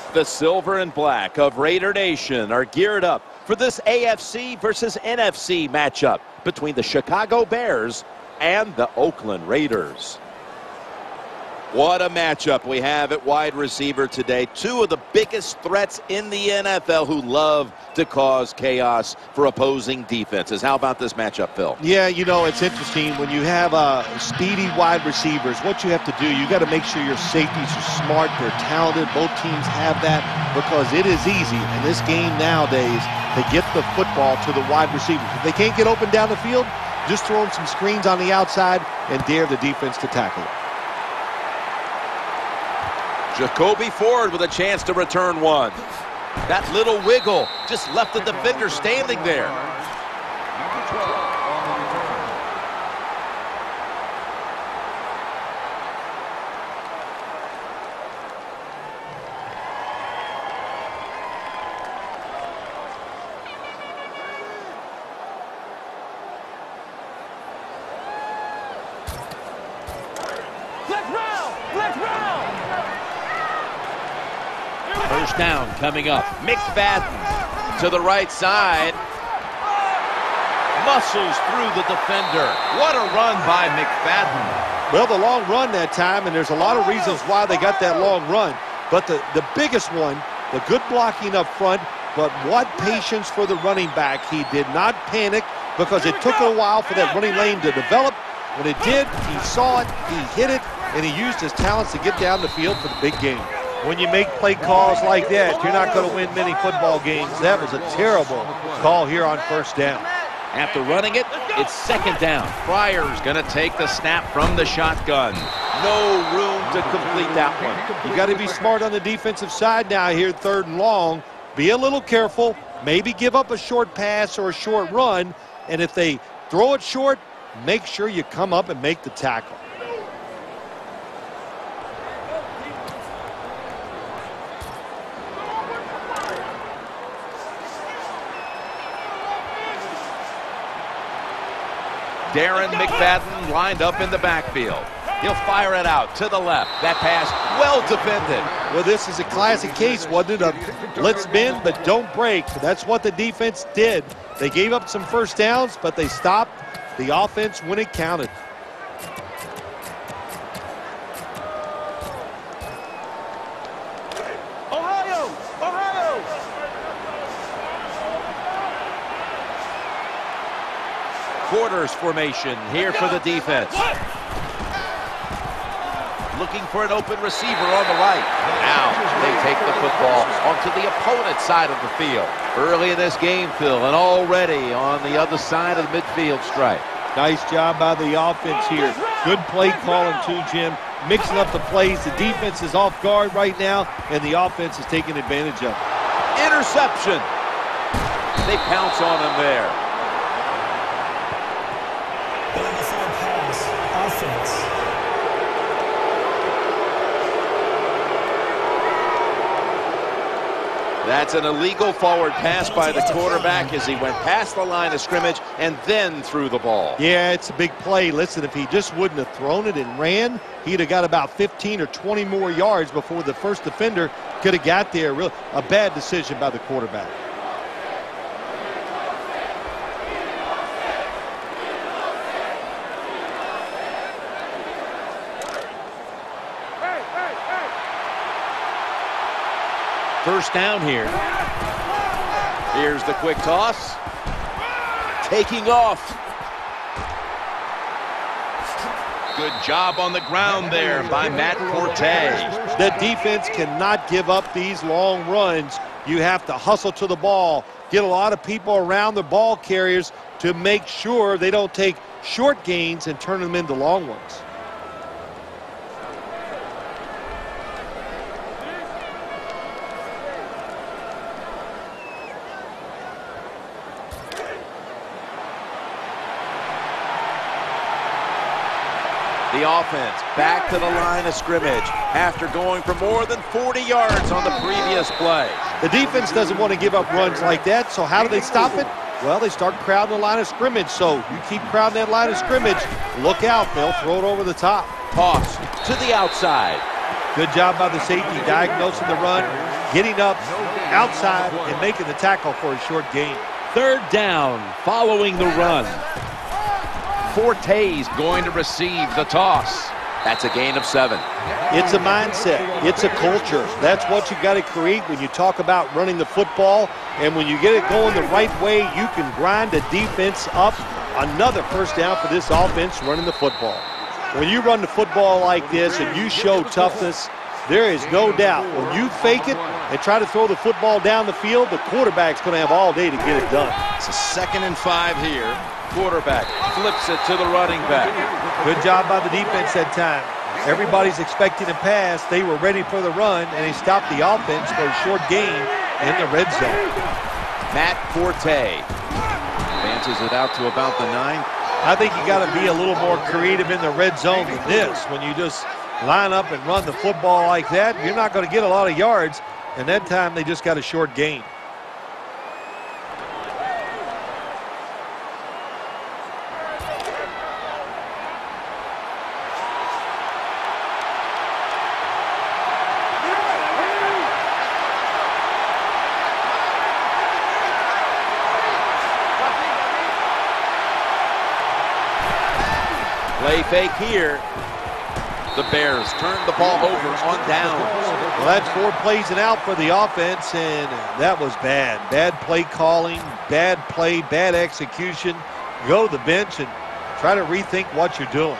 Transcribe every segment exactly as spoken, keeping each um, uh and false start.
The silver and black of Raider Nation are geared up for this A F C versus N F C matchup between the Chicago Bears and the Oakland Raiders. What a matchup we have at wide receiver today. Two of the biggest threats in the N F L who love to cause chaos for opposing defenses. How about this matchup, Phil? Yeah, you know, it's interesting. When you have uh, speedy wide receivers, what you have to do, you got to make sure your safeties are smart, they're talented. Both teams have that because it is easy in this game nowadays to get the football to the wide receivers. If they can't get open down the field, just throw them some screens on the outside and dare the defense to tackle it. Jacoby Ford with a chance to return one. That little wiggle just left the defender standing there. First down coming up. McFadden to the right side. Muscles through the defender. What a run by McFadden. Well, the long run that time, and there's a lot of reasons why they got that long run. But the, the biggest one, the good blocking up front, but what patience for the running back. He did not panic because it took a while for that running lane to develop. When it did, he saw it, he hit it, and he used his talents to get down the field for the big game. When you make play calls like that, you're not going to win many football games. That was a terrible call here on first down. After running it, it's second down. Pryor's going to take the snap from the shotgun. No room to complete that one. You got to be smart on the defensive side now here, third and long. Be a little careful. Maybe give up a short pass or a short run. And if they throw it short, make sure you come up and make the tackle. Darren McFadden lined up in the backfield. He'll fire it out to the left. That pass well defended. Well, this is a classic case, wasn't it? A let's bend, but don't break. That's what the defense did. They gave up some first downs, but they stopped the offense when it counted. Ohio! Ohio! Quarters formation here for the defense. Looking for an open receiver on the right. Now they take the football onto the opponent's side of the field. Early in this game, Phil, and already on the other side of the midfield stripe. Nice job by the offense here. Good play calling too, Jim. Mixing up the plays. The defense is off guard right now, and the offense is taking advantage of it. Interception. They pounce on him there. That's an illegal forward pass by the quarterback as he went past the line of scrimmage and then threw the ball. Yeah, it's a big play. Listen, if he just wouldn't have thrown it and ran, he'd have got about fifteen or twenty more yards before the first defender could have got there. Real, a bad decision by the quarterback. First down here. Here's the quick toss. Taking off. Good job on the ground there by Matt Forte. The defense cannot give up these long runs. You have to hustle to the ball. Get a lot of people around the ball carriers to make sure they don't take short gains and turn them into long ones. The offense back to the line of scrimmage after going for more than forty yards on the previous play. The defense doesn't want to give up runs like that, so how do they stop it? Well, they start crowding the line of scrimmage, so you keep crowding that line of scrimmage, look out, they'll throw it over the top. Toss to the outside. Good job by the safety diagnosing the run, getting up outside and making the tackle for a short gain. Third down following the run. Forte's going to receive the toss. That's a gain of seven. It's a mindset. It's a culture. That's what you got to create when you talk about running the football. And when you get it going the right way, you can grind the defense up. Another first down for this offense running the football. When you run the football like this and you show toughness, there is no doubt when you fake it and try to throw the football down the field, the quarterback's going to have all day to get it done. It's a second and five here. Quarterback flips it to the running back. Good job by the defense that time. Everybody's expecting a pass. They were ready for the run, and they stopped the offense for a short gain in the red zone. Matt Forte advances it out to about the nine. I think you got to be a little more creative in the red zone than this. When you just line up and run the football like that, you're not going to get a lot of yards, and that time they just got a short gain. Play fake here. The Bears turn the ball over on downs. Well, that's four plays and out for the offense, and that was bad. Bad play calling, bad play, bad execution. Go to the bench and try to rethink what you're doing.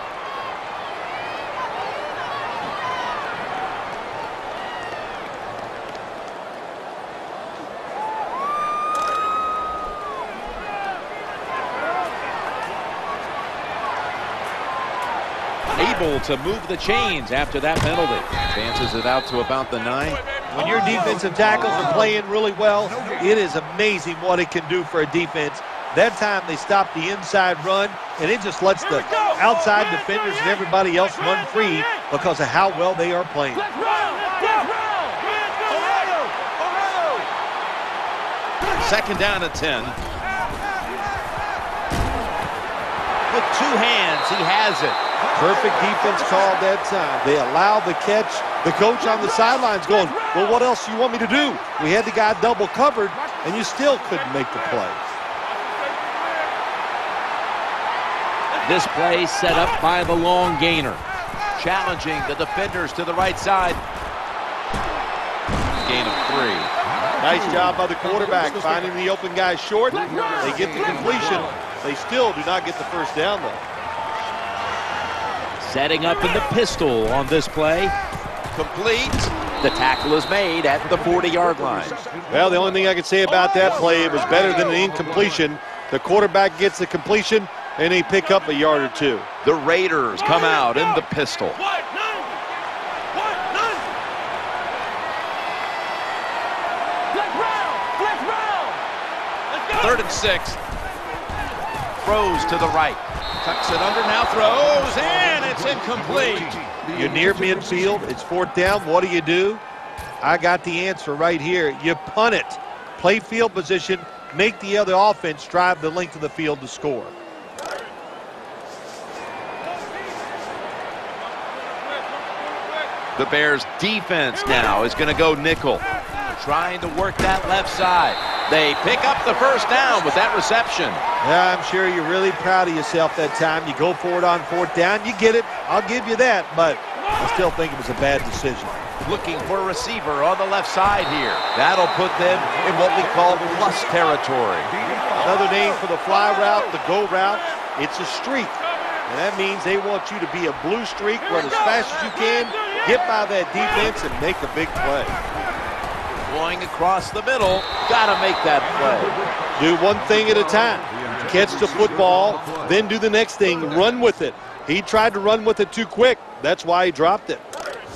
Able to move the chains after that penalty. Advances it out to about the nine. When your defensive tackles are playing really well, it is amazing what it can do for a defense. That time they stopped the inside run, and it just lets the outside defenders and everybody else run free because of how well they are playing. Second down at ten. With two hands, he has it. Perfect defense call that time. They allow the catch. The coach on the sidelines going, well, what else do you want me to do? We had the guy double covered, and you still couldn't make the play. This play set up by the long gainer. Challenging the defenders to the right side. Gain of three. Nice job by the quarterback finding the open guy short. They get the completion. They still do not get the first down, though. Setting up in the pistol on this play. Complete. The tackle is made at the forty-yard line. Well, the only thing I can say about that play, it was better than an incompletion. The quarterback gets the completion, and they pick up a yard or two. The Raiders come out in the pistol. Third and six. Throws to the right. Tucks it under, now throws, and it's incomplete. You're near midfield. It's fourth down. What do you do? I got the answer right here. You punt it. Play field position. Make the other offense drive the length of the field to score. The Bears defense now is going to go nickel. Trying to work that left side. They pick up the first down with that reception. Yeah, I'm sure you're really proud of yourself that time. You go for it on fourth down. You get it. I'll give you that, but I still think it was a bad decision. Looking for a receiver on the left side here. That'll put them in what we call plus territory. Another name for the fly route, the go route. It's a streak. And that means they want you to be a blue streak, run as fast as you can, get by that defense, and make a big play. Going across the middle, gotta make that play. Do one thing at a time. Catch the football, then do the next thing, run with it. He tried to run with it too quick. That's why he dropped it.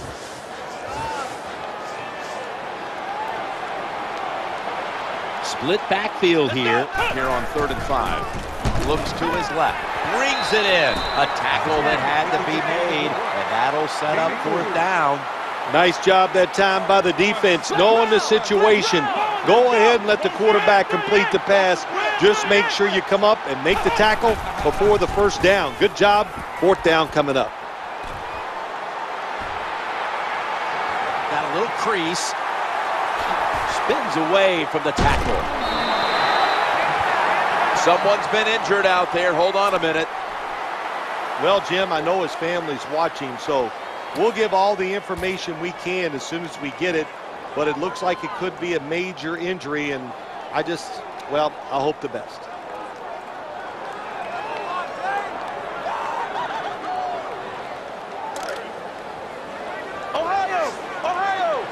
Split backfield here. Here on third and five. Looks to his left, brings it in. A tackle that had to be made, and that'll set up fourth down. Nice job that time by the defense, knowing the situation. Go ahead and let the quarterback complete the pass. Just make sure you come up and make the tackle before the first down. Good job. Fourth down coming up. Got a little crease. spins away from the tackle. Someone's been injured out there. Hold on a minute. Well, Jim, I know his family's watching, so we'll give all the information we can as soon as we get it. But it looks like it could be a major injury, and I just, well, I hope the best. Ohio! Ohio!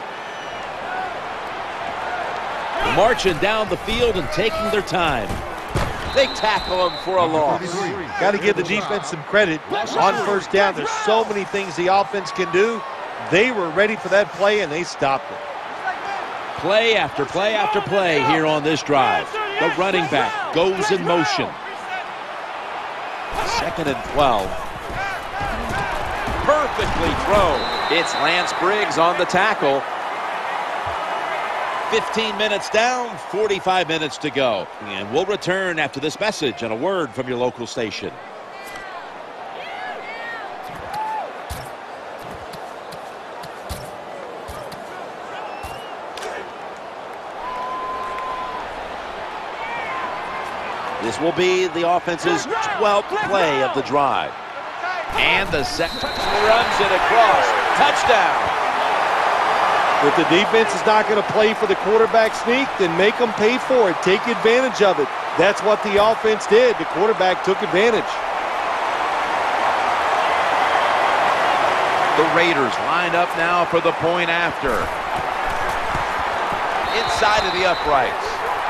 Marching down the field and taking their time. They tackle him for a loss. Got to give the defense some credit on first down. There's so many things the offense can do. They were ready for that play, and they stopped it. Play after play after play here on this drive. The running back goes in motion. Second and twelve. Perfectly thrown. It's Lance Briggs on the tackle. fifteen minutes down, forty-five minutes to go. And we'll return after this message and a word from your local station. This will be the offense's twelfth play of the drive. And the second Runs it across. Touchdown. If the defense is not going to play for the quarterback sneak, then make them pay for it. Take advantage of it. That's what the offense did. The quarterback took advantage. The Raiders lined up now for the point after. Inside of the uprights.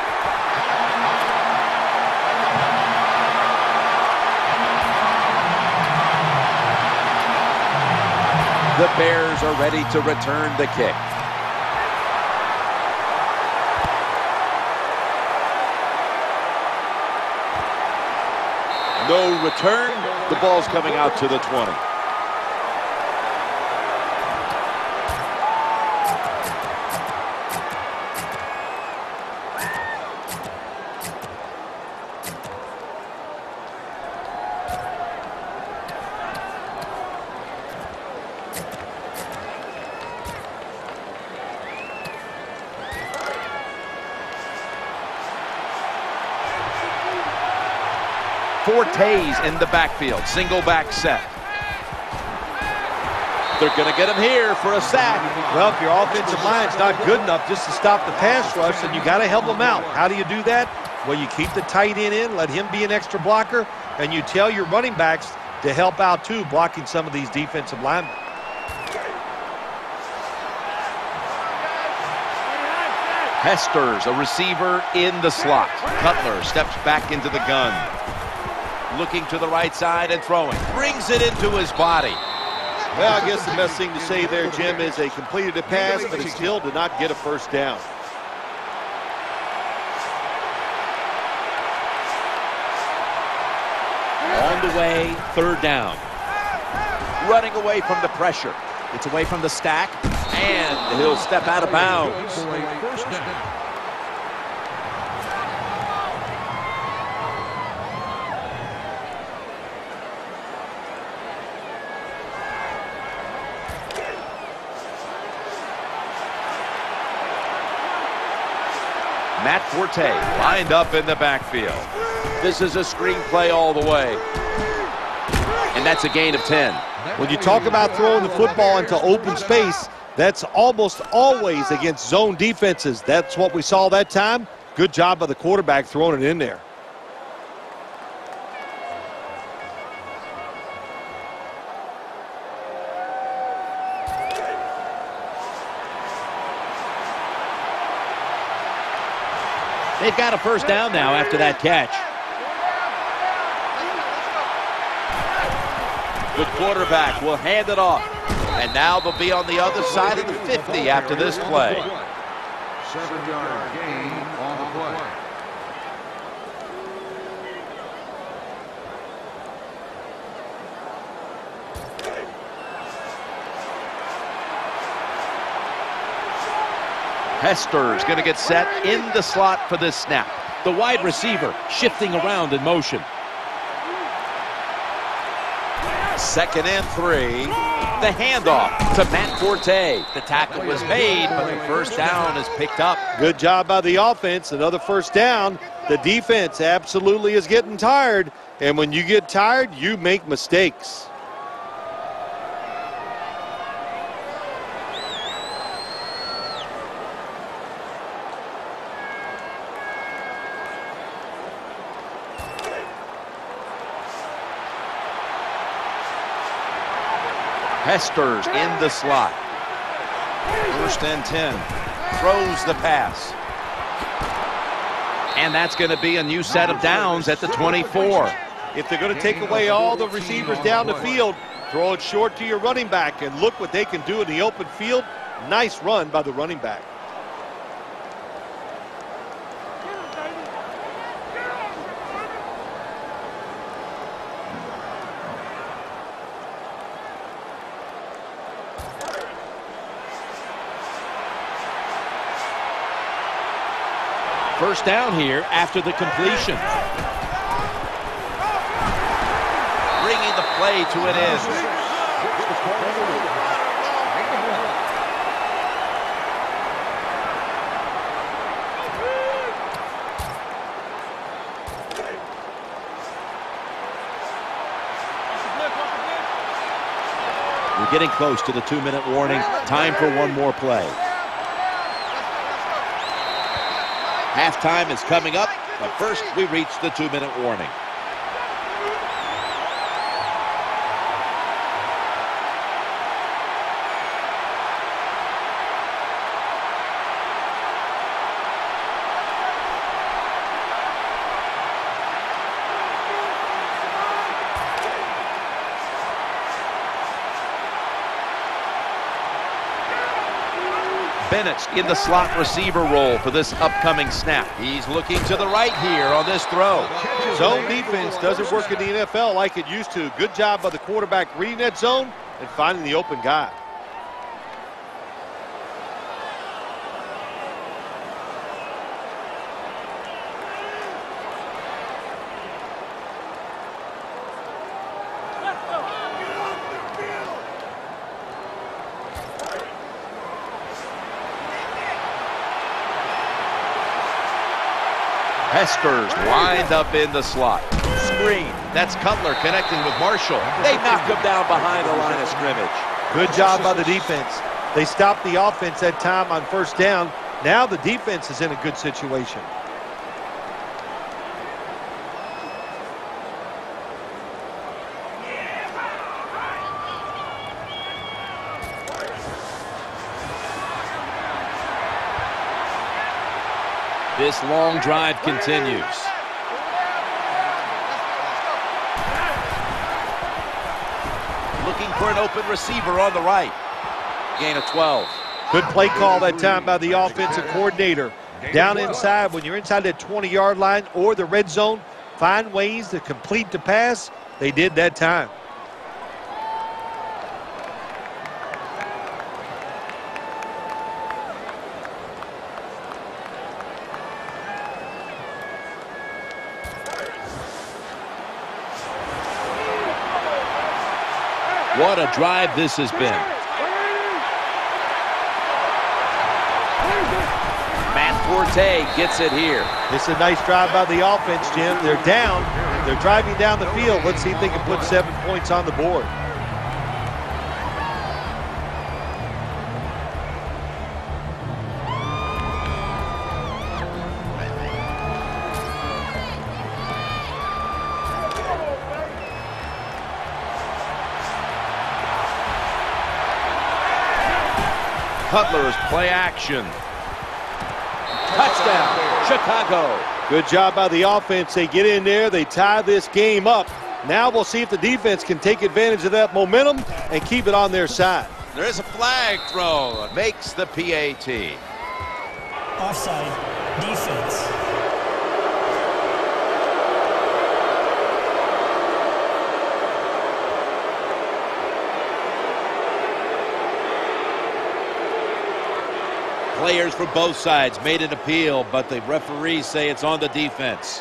The Bears are ready to return the kick. No return. The ball's coming out to the twenty. Fortes in the backfield. Single back set. They're going to get him here for a sack. Well, if your offensive line's not good enough just to stop the pass rush, then you got to help them out. How do you do that? Well, you keep the tight end in, let him be an extra blocker, and you tell your running backs to help out too, blocking some of these defensive linemen. Hesters, a receiver in the slot. Cutler steps back into the gun. Looking to the right side and throwing. Brings it into his body. Well, I guess the best thing to say there, Jim, is they completed a pass, but it still did not get a first down. On the way, third down. Running away from the pressure. It's away from the stack, and he'll step out of bounds. Matt Forte lined up in the backfield. This is a screen play all the way. And that's a gain of ten. When you talk about throwing the football into open space, that's almost always against zone defenses. That's what we saw that time. Good job by the quarterback throwing it in there. They've got a first down now after that catch. The quarterback will hand it off. And now they'll be on the other side of the fifty after this play. Seven-yard gain on the play. Hester's going to get set in the slot for this snap. The wide receiver shifting around in motion. Second and three. The handoff to Matt Forte. The tackle was made, but the first down is picked up. Good job by the offense. Another first down. The defense absolutely is getting tired. And when you get tired, you make mistakes. Hesters in the slot. First and ten. Throws the pass. And that's going to be a new set of downs at the twenty-four. If they're going to take away all the receivers down the field, throw it short to your running back, and look what they can do in the open field. Nice run by the running back. First down here after the completion. Bringing the play to an end. We're getting close to the two-minute warning. Time for one more play. Halftime is coming up, but first we reach the two-minute warning. Bennett in the slot receiver role for this upcoming snap. He's looking to the right here on this throw. Zone defense doesn't work in the N F L like it used to. Good job by the quarterback reading that zone and finding the open guy. Hesters lined up in the slot. Screen. That's Cutler connecting with Marshall. They knocked him down behind the line of scrimmage. Good job by the defense. They stopped the offense that time on first down. Now the defense is in a good situation. This long drive continues. Looking for an open receiver on the right. Gain of twelve. Good play call that time by the offensive coordinator. Down inside, when you're inside that twenty-yard line or the red zone, find ways to complete the pass. They did that time. What a drive this has been. Matt Forte gets it here. It's a nice drive by the offense, Jim. They're down. They're driving down the field. Let's see if they can put seven points on the board. Cutler's play action. Touchdown, Chicago. Good job by the offense. They get in there. They tie this game up. Now we'll see if the defense can take advantage of that momentum and keep it on their side. There is a flag thrown. Makes the P A T. Offside. Defense. Players for both sides made an appeal, but the referees say it's on the defense.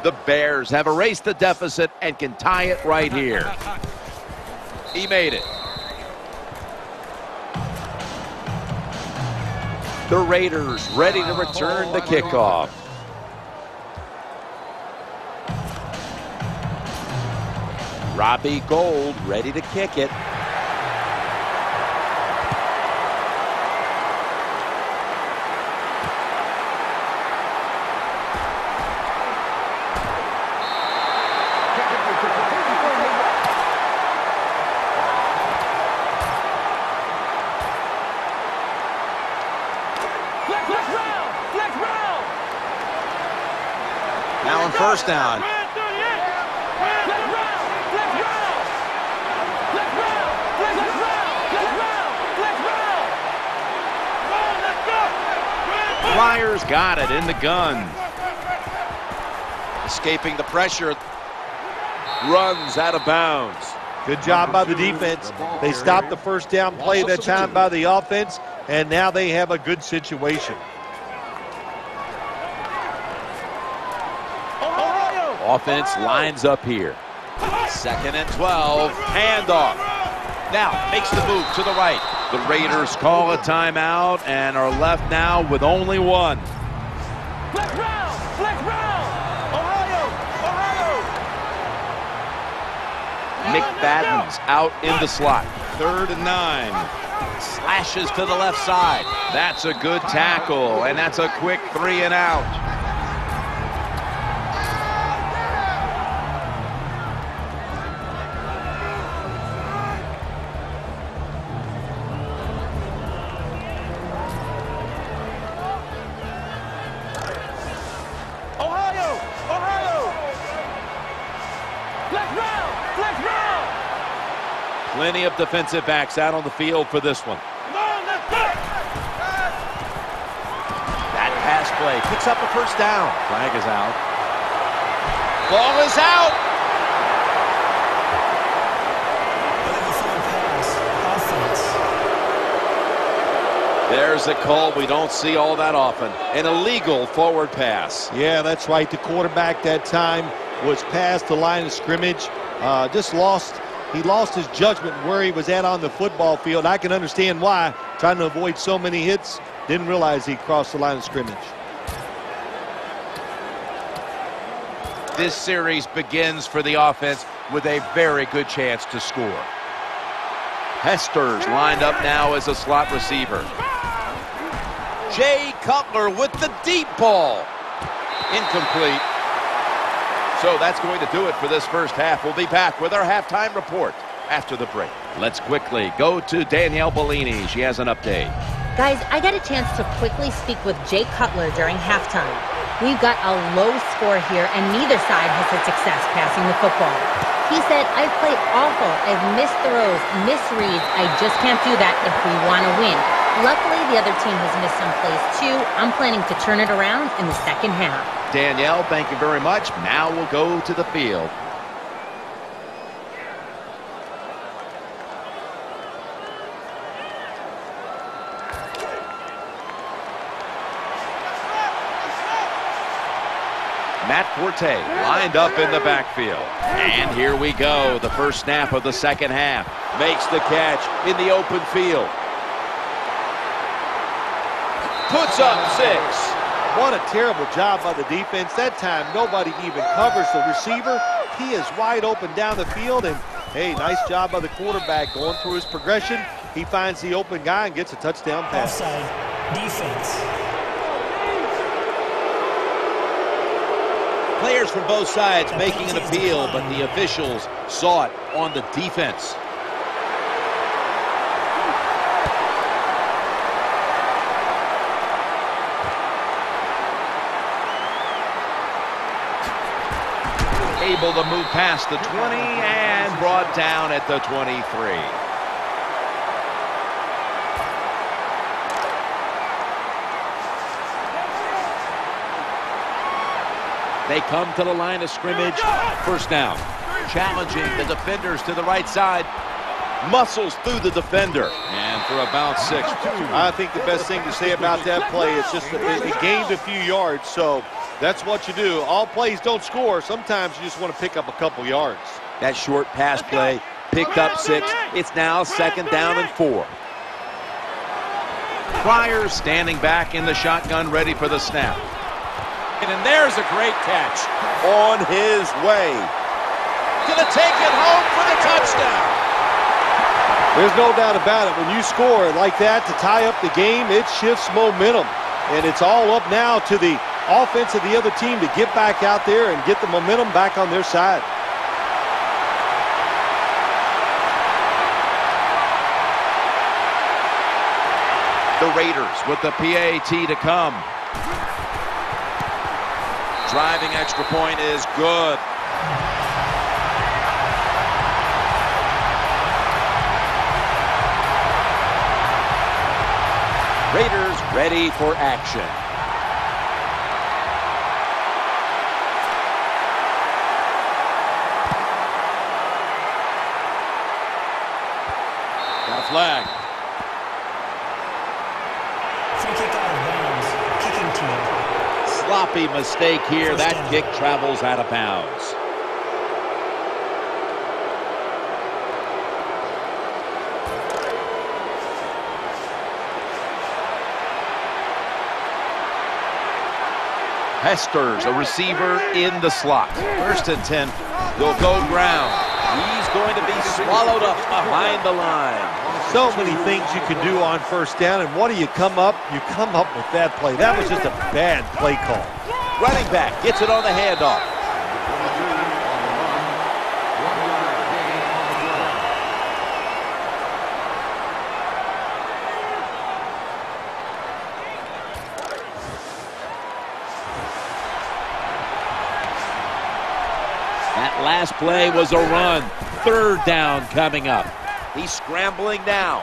The Bears have erased the deficit and can tie it right here. He made it. The Raiders ready to return the kickoff. Robbie Gould ready to kick it. Now on first down. Flyers got it in the gun. Escaping the pressure. Runs out of bounds. Good job by the defense. They stopped the first down play that time by the offense, and now they have a good situation. Offense lines up here. Second and twelve. Handoff. Now makes the move to the right. The Raiders call a timeout and are left now with only one. Flex round, flex round. Ohio, Ohio. McFadden's out in the slot. Third and nine. Slashes to the left side. That's a good tackle, and that's a quick three and out. Plenty of defensive backs out on the field for this one. That pass play picks up a first down. Flag is out. Ball is out. There's a call we don't see all that often. An illegal forward pass. Yeah, that's right. The quarterback that time was past the line of scrimmage. Uh, just lost. He lost his judgment where he was at on the football field. I can understand why. Trying to avoid so many hits. Didn't realize he crossed the line of scrimmage. This series begins for the offense with a very good chance to score. Hester's lined up now as a slot receiver. Jay Cutler with the deep ball. Incomplete. So that's going to do it for this first half. We'll be back with our halftime report after the break. Let's quickly go to Danielle Bellini. She has an update. Guys, I got a chance to quickly speak with Jay Cutler during halftime. We've got a low score here, and neither side has had success passing the football. He said, I've played awful. I've missed throws, missed reads. I just can't do that if we want to win. Luckily, the other team has missed some plays, too. I'm planning to turn it around in the second half. Danielle, thank you very much. Now we'll go to the field. Matt Forte lined up in the backfield. And here we go. The first snap of the second half. Makes the catch in the open field. Puts up six. What a terrible job by the defense. That time, nobody even covers the receiver. He is wide open down the field. And, hey, nice job by the quarterback going through his progression. He finds the open guy and gets a touchdown pass. Offside. Defense. Players from both sides making an appeal, but the officials saw it on the defense. Able to move past the twenty and brought down at the twenty-three. They come to the line of scrimmage. First down. Challenging the defenders to the right side. muscles through the defender. And for about six. I think the best thing to say about that play is just that it, it gained a few yards, so that's what you do. All plays don't score. Sometimes you just want to pick up a couple yards. That short pass play picked up six. It's now second down and four. Pryor standing back in the shotgun, ready for the snap. And there's a great catch on his way. Gonna take it home for the touchdown. There's no doubt about it. When you score like that to tie up the game, it shifts momentum. And it's all up now to the offense of the other team to get back out there and get the momentum back on their side. The Raiders with the P A T to come. Driving extra point is good. Raiders ready for action. Got a flag. Free kick out of bounds. Kicking team. Sloppy mistake here. That kick travels out of bounds. Hesters, a receiver in the slot. First and ten. They'll go ground. He's going to be swallowed up behind the line. So many things you can do on first down, and what do you come up? You come up with that play. That was just a bad play call. Running back gets it on the handoff. That last play was a run. Third down coming up. He's scrambling now.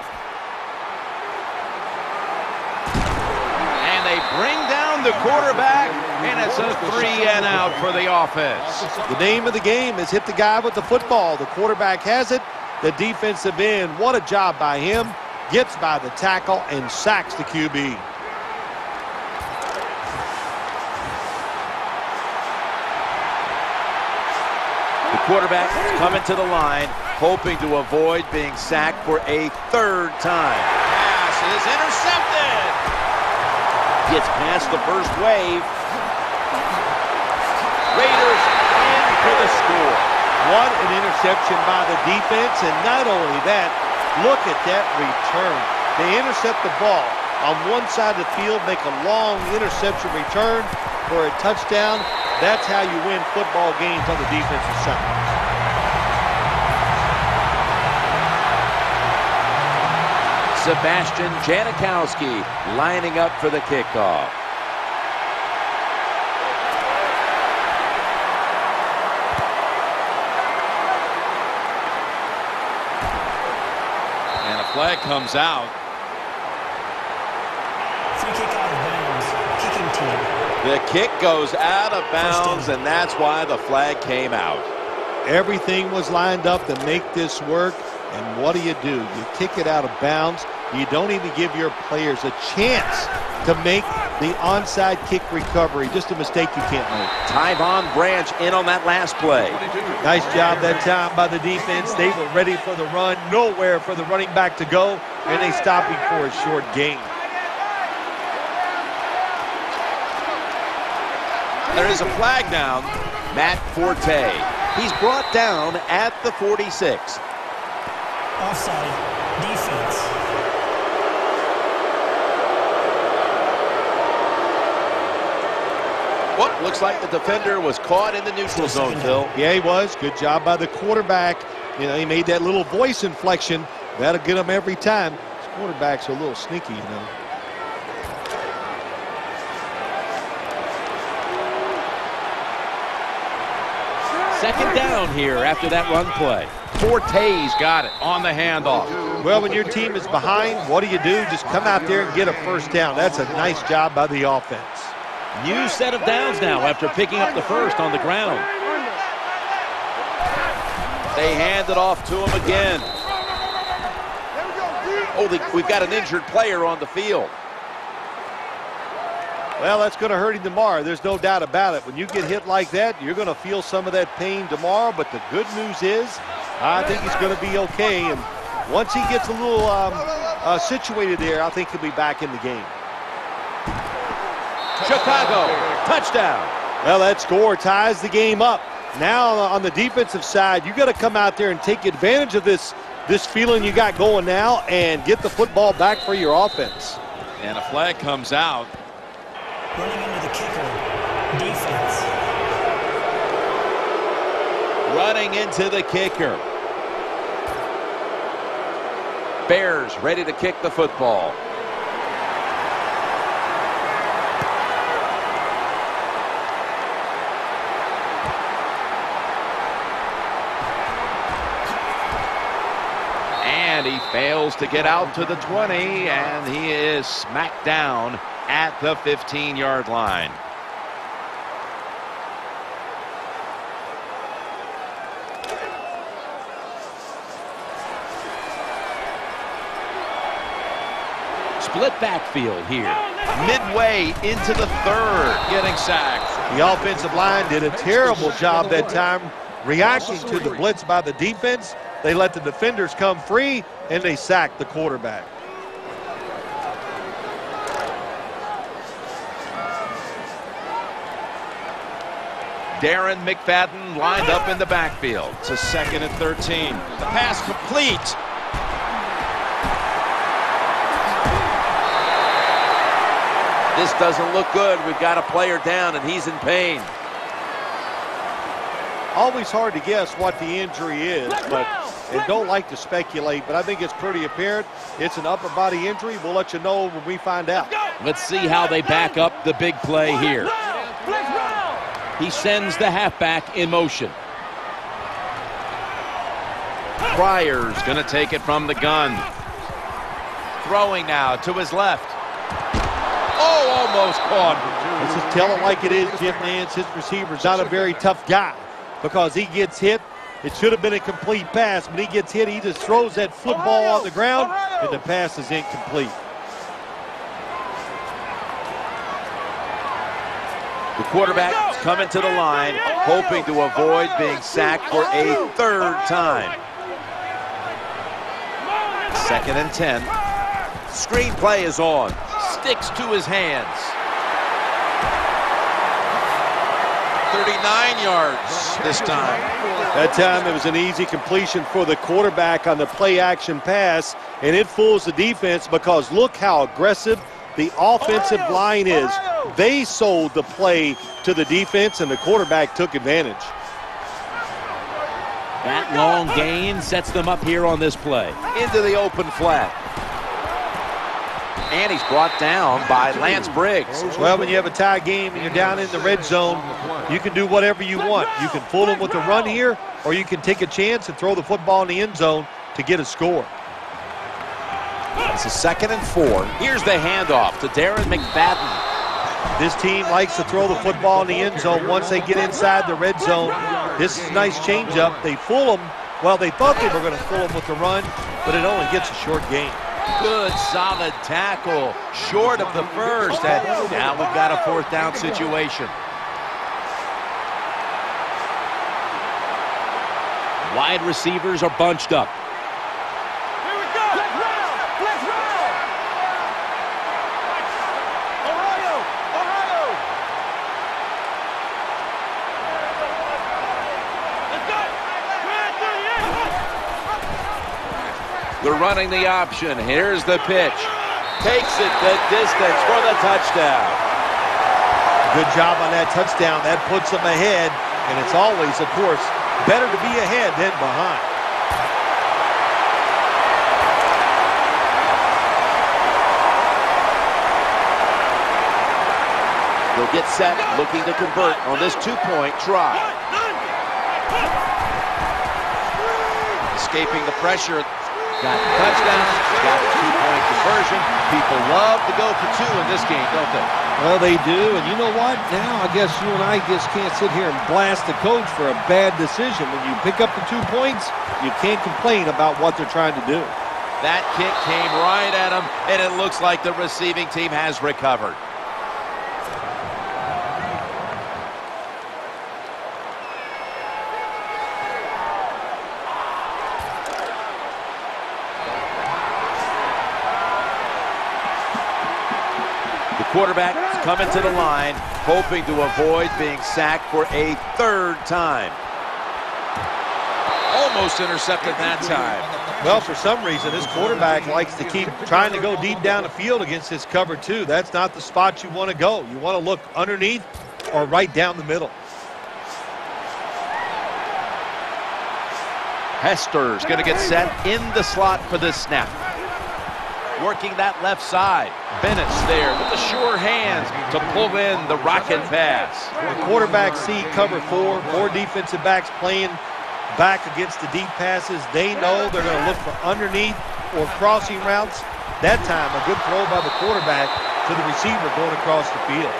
And they bring down the quarterback, and it's a three and out for the offense. The name of the game is hit the guy with the football. The quarterback has it. The defensive end, what a job by him. Gets by the tackle and sacks the Q B. The quarterback is coming to the line, hoping to avoid being sacked for a third time. Pass is intercepted. Gets past the first wave. Raiders in for the score. What an interception by the defense, and not only that, look at that return. They intercept the ball on one side of the field, make a long interception return for a touchdown. That's how you win football games on the defensive side. Sebastian Janikowski lining up for the kickoff. And a flag comes out. Free kick out of bounds. Kicking team. The kick goes out of bounds, and that's why the flag came out. Everything was lined up to make this work, and what do you do? You kick it out of bounds. You don't even give your players a chance to make the onside kick recovery. Just a mistake you can't make. Tyvon Branch in on that last play. Nice job that time by the defense. They were ready for the run. Nowhere for the running back to go, and they stopped him for a short gain. There is a flag down. Matt Forte. He's brought down at the forty-six. Offside. Defense. Well, looks like the defender was caught in the neutral zone, Phil. Yeah, he was. Good job by the quarterback. You know, he made that little voice inflection. That'll get him every time. This quarterback's a little sneaky, you know. Second down here after that run play. Forte's got it on the handoff. Well, when your team is behind, what do you do? Just come out there and get a first down. That's a nice job by the offense. New set of downs now after picking up the first on the ground. They hand it off to him again. Oh, we've got an injured player on the field. Well, that's going to hurt him tomorrow. There's no doubt about it. When you get hit like that, you're going to feel some of that pain tomorrow. But the good news is, I think he's going to be okay. And once he gets a little um, uh, situated there, I think he'll be back in the game. Chicago, touchdown. Well, that score ties the game up. Now on the defensive side, you got to come out there and take advantage of this, this feeling you got going now and get the football back for your offense. And a flag comes out. Running into the kicker. Defense. Running into the kicker. Bears ready to kick the football. And he fails to get out to the twenty, and he is smacked down at the fifteen-yard line. Split backfield here. Midway into the third, getting sacked. The offensive line did a terrible job that time reacting to the blitz by the defense. They let the defenders come free, and they sacked the quarterback. Darren McFadden lined up in the backfield. It's a second and thirteen. The pass complete. This doesn't look good. We've got a player down, and he's in pain. Always hard to guess what the injury is, but and don't like to speculate, but I think it's pretty apparent. It's an upper body injury. We'll let you know when we find out. Let's see how they back up the big play here. He sends the halfback in motion. Pryor's going to take it from the gun. Throwing now to his left. Oh, almost caught. This is tell it like it is, Jim Nance. His receiver's not a very tough guy because he gets hit. It should have been a complete pass, but he gets hit. He just throws that football on the ground, and the pass is incomplete. The quarterback coming to the line, hoping to avoid being sacked for a third time. Second and ten. Screenplay is on. Sticks to his hands. thirty-nine yards this time. That time it was an easy completion for the quarterback on the play action pass, and it fools the defense because look how aggressive the offensive line is. They sold the play to the defense, and the quarterback took advantage. That long gain sets them up here on this play. Into the open flat. And he's brought down by Lance Briggs. Well, when you have a tie game and you're down in the red zone, you can do whatever you want. You can fool them with the run here, or you can take a chance and throw the football in the end zone to get a score. It's a second and four. Here's the handoff to Darren McFadden. This team likes to throw the football in the end zone once they get inside the red zone. This is a nice changeup. They fool them. Well, they thought they were going to fool them with the run, but it only gets a short gain. Good, solid tackle, short of the first, and now we've got a fourth down situation. Wide receivers are bunched up. Here we go. Let's round. Let's round. Ohio. Ohio. Let's go. They're running the option. Here's the pitch. Takes it the distance for the touchdown. Good job on that touchdown. That puts them ahead, and it's always, of course, better to be ahead than behind. They'll get set, looking to convert on this two-point try. Escaping the pressure. Got the touchdown, got the two-point conversion. People love to go for two in this game, don't they? Well, they do, and you know what? Now I guess you and I just can't sit here and blast the coach for a bad decision. When you pick up the two points, you can't complain about what they're trying to do. That kick came right at him, and it looks like the receiving team has recovered. The quarterback is coming to the line, hoping to avoid being sacked for a third time. Almost intercepted that time. Well, for some reason, this quarterback likes to keep trying to go deep down the field against this cover two. That's not the spot you want to go. You want to look underneath or right down the middle. Hester's going to get set in the slot for this snap. Working that left side. Bennett's there with the sure hands to pull in the rocket pass. The quarterback see cover four, more defensive backs playing back against the deep passes. They know they're going to look for underneath or crossing routes. That time, a good throw by the quarterback to the receiver going across the field.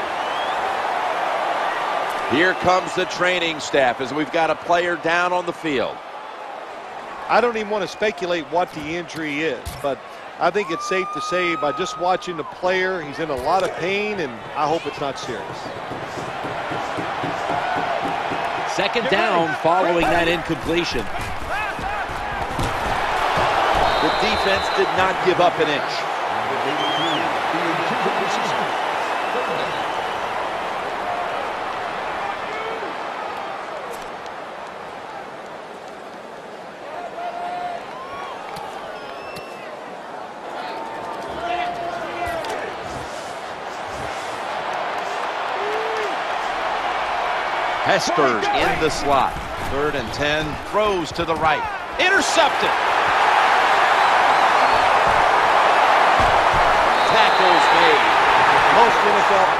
Here comes the training staff as we've got a player down on the field. I don't even want to speculate what the injury is, but I think it's safe to say by just watching the player, he's in a lot of pain, and I hope it's not serious. Second down following that incompletion. The defense did not give up an inch. Hester's in the slot. Third and ten. Throws to the right. Intercepted. Tackles made. Most N F L